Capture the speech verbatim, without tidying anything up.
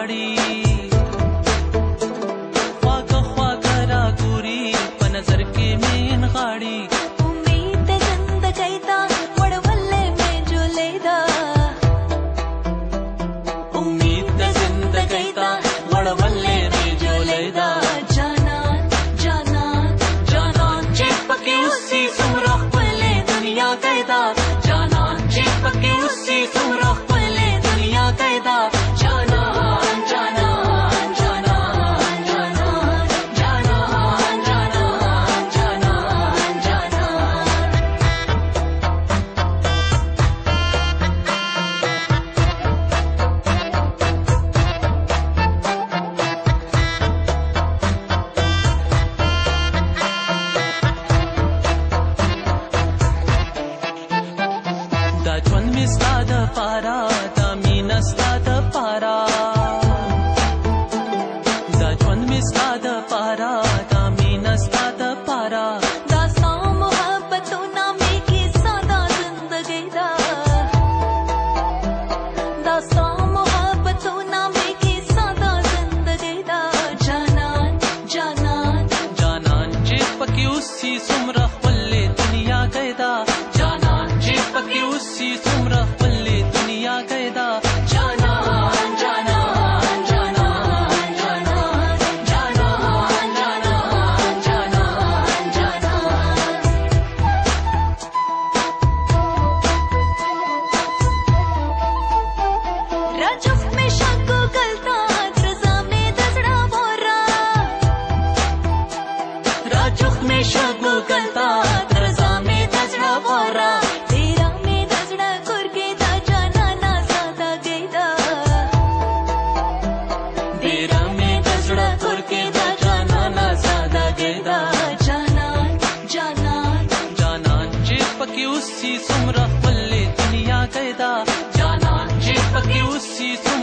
غاړي خواږه خواږه را ګوري په نظر کې مین غاړي امید د زندګۍ دا وړولې مې جولې دا امید د زندګۍ دا وړولې مې جولې دا جانان جانان جانان چې پکې اوسې څومره ښکلې دنیا کې دا جانان چې پکې اوسې څومره ښکلې دنیا کې دا جانان جانان جانان جانان جانان جانان جانان جانان دا ژوند مې ستا دپاره دا مینه ستا دپاره دا ژوند مې ستا دپاره دا مینه ستا دپاره دا ستا محبتونه مې کیسه دا زندګۍ دا دا ستا محبتونه مې کیسه دا زندګۍ دا جانان جانان جانان چې پکې اوسې څومره ښکلې دنیا کې دا جانان چې پکې اوسې څومره ښکلې دنیا کې دا جانان جانان جانان جانان جانان جانان جانان राजुफ में शक्को गलता रजा में दसड़ा बोरा राजुख में शगु गलता रजा में दसड़ा बोरा तेरा में दसड़ा कुरके दा जाना ना सादा गईदा तेरा में दसड़ा कुरके दा जाना ना सादा गेदा जानान जानान जानान जे पके उसी सुमरा पल्ले दुनिया गैदा जानान जे पके उसी